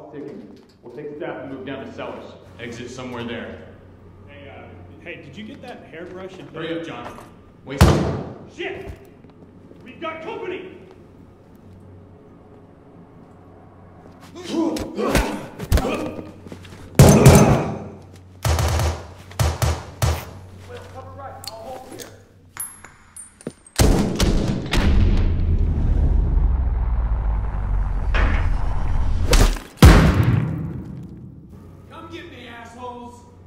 clock's ticking. We'll take staff and move down to cellars. Exit somewhere there. Hey, did you get that hairbrush and... Hurry up, John. Wait. Shit! We've got company! Cover right. I'll hold here. Come get me, assholes!